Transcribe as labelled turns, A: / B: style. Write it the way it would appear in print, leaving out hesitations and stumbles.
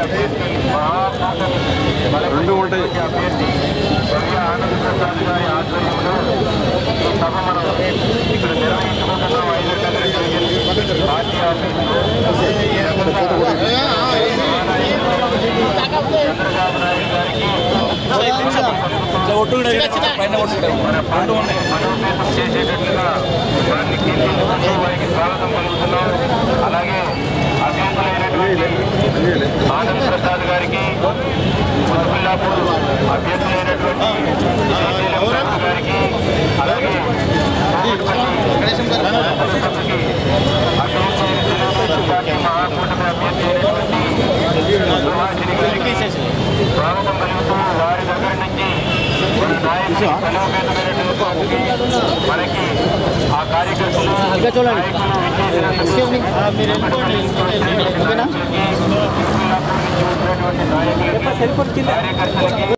A: రెండు ఉంటాయి.
B: ఆనంద ప్రసాద్ గారి ఆధ్వర్యంలో ఈ సభ మనం ఇక్కడ నిర్వహించుకుంటున్నాం. 5 పార్టీ ఆఫీసులో చంద్రబాబు నాయుడు గారికి మనోపేతం చేసేటట్లుగా వారిని కీర్తించుకుంటూ వారికి స్వాగతం పలుకుతున్నాం. అలాగే అభ్యర్థులైనటువంటి ఆనంద ప్రసాద్ గారికి, కుతుబుల్లాపూర్ అభ్యర్థులైనటువంటి గారికి, అలాగే పార్టీ మహాకూటమి అభ్యర్థి అయినటువంటి సుహాసిని గారికి స్వాగతం పలుకుతూ వారి దగ్గర నుంచి మన నాయకులు బలోపేతమైనటువంటి మనకి ఆ కార్యకర్తలు నాయకులు కార్యకర్తలకి